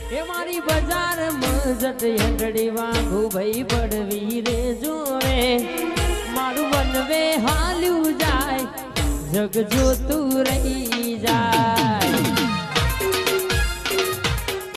એ મારી બજાર મજટ હેંડડી વાંગુ ભાઈ પડવી રે જોરે મારું વનવે હાલ્યું જાય જગ જોતું રહી